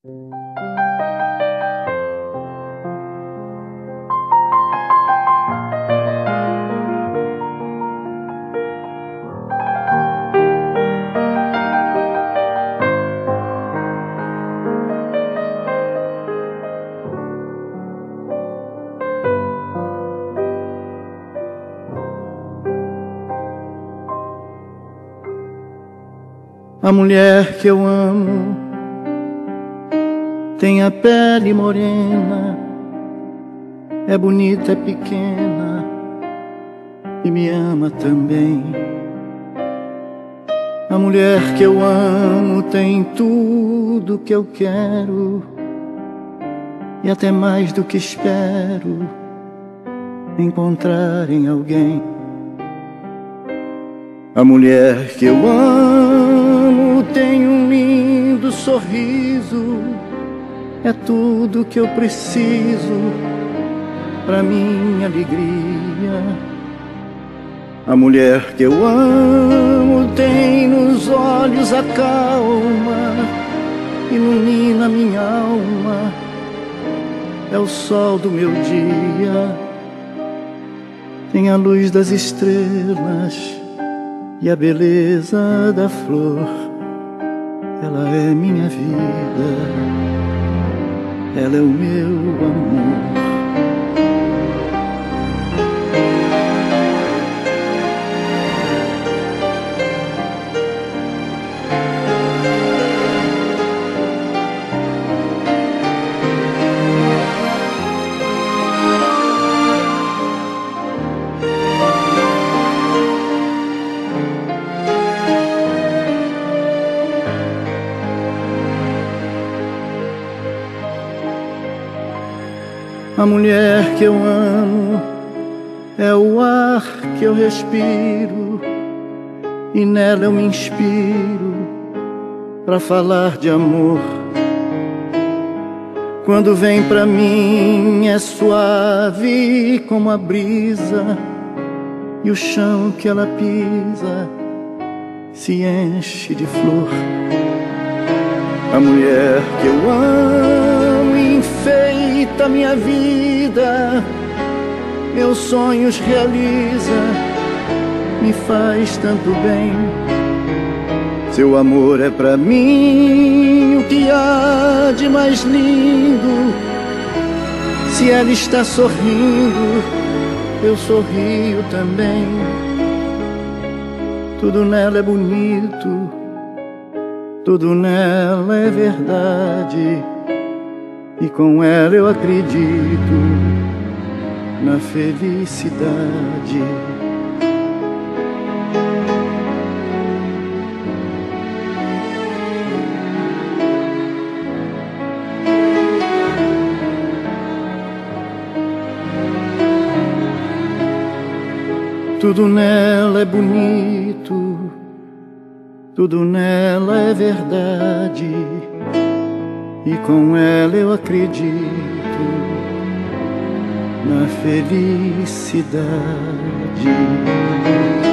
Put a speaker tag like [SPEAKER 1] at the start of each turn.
[SPEAKER 1] A mulher que eu amo tem a pele morena, é bonita, é pequena e me ama também. A mulher que eu amo tem tudo que eu quero e até mais do que espero encontrar em alguém. A mulher que eu amo tem um lindo sorriso, é tudo que eu preciso pra minha alegria. A mulher que eu amo tem nos olhos a calma, ilumina minha alma, é o sol do meu dia, tem a luz das estrelas e a beleza da flor. Ela é minha vida, ela é o meu amor. A mulher que eu amo é o ar que eu respiro e nela eu me inspiro pra falar de amor. Quando vem pra mim é suave como a brisa e o chão que ela pisa se enche de flor. A mulher que eu amo enfeita minha vida, meus sonhos realiza, me faz tanto bem. Seu amor é pra mim o que há de mais lindo. Se ela está sorrindo, eu sorrio também. Tudo nela é bonito, tudo nela é verdade, e com ela eu acredito na felicidade. Tudo nela é bonito, tudo nela é verdade, e com ela eu acredito na felicidade.